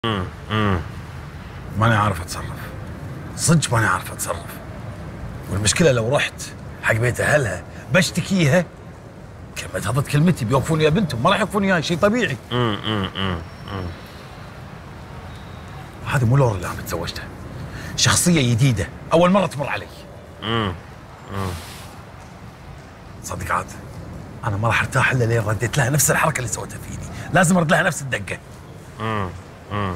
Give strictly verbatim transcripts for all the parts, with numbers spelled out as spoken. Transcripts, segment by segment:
امم امم ماني عارف اتصرف، صدق ماني عارف اتصرف. والمشكله لو رحت حق بيت اهلها بشتكيها، كلمة هضت كلمتي بيوقفوني يا بنتهم، ما راح يوقفوني اياها، شيء طبيعي. امم امم هذه مو لورا اللي انا تزوجتها، شخصيه جديده اول مره تمر علي. امم صدق عاد انا ما راح ارتاح الا لين رديت لها نفس الحركه اللي سوتها فيني، لازم ارد لها نفس الدقه. امم امم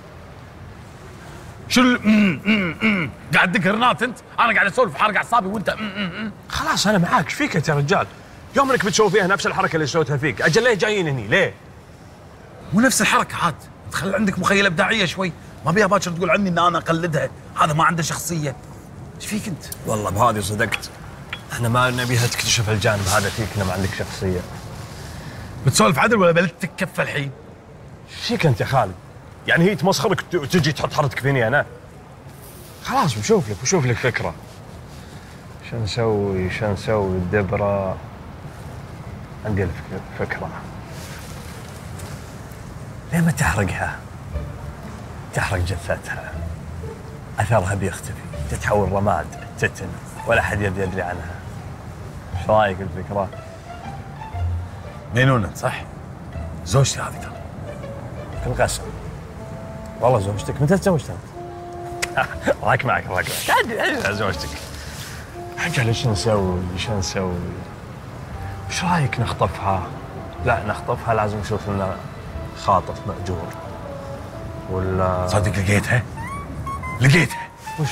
شو ال أمم أمم أمم قاعد تدق رنات انت؟ انا قاعد اسولف حارق اعصابي وانت أمم أمم أمم. خلاص انا معاك، ايش فيك انت يا رجال؟ يوم انك بتسوي فيها نفس الحركه اللي سويتها فيك، اجل ليه جايين هني؟ ليه؟ مو نفس الحركه عاد، تخلي عندك مخيله ابداعيه شوي، ما بيها باكر تقول عني ان انا اقلدها، هذا ما عنده شخصيه. ايش فيك انت؟ والله بهذه صدقت، احنا ما نبيها تكتشف الجانب هذا فيك، انه ما عندك شخصيه. بتسولف عدل ولا بلتك كفه الحين؟ ايش فيك انت يا خالد؟ يعني هي تمسخرك وتجي تحط حرتك فيني انا؟ خلاص بشوف لك بشوف لك فكره. شو نسوي شو نسوي الدبره؟ عندي لك فكره. ليه ما تحرقها؟ تحرق جثتها، اثرها بيختفي، تتحول رماد، تتن، ولا حد يبي يدري عنها. ايش رايك الفكره؟ مينونة صح؟ زوجتي هذه ترى. القسم والله زوجتك. متى تزوجت انت؟ راك معك راك معك زوجتك. حاجة ليش نسوي ايش نسوي؟ ايش رايك نخطفها؟ لا نخطفها لازم نشوف لنا خاطف مأجور ولا صدق لقيتها؟ لقيتها. وش؟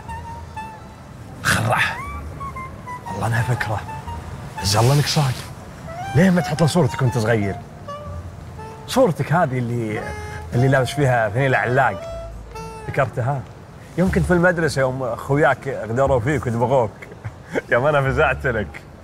خرعها. والله انها فكرة. عز الله انك صادق. ليه ما تحط له صورتك وانت صغير؟ صورتك هذه اللي اللي لابس فيها فانيلة علاق، ذكرتها؟ يمكن في المدرسة يوم اخوياك غدروا فيك ودبغوك. يوم انا فزعت لك.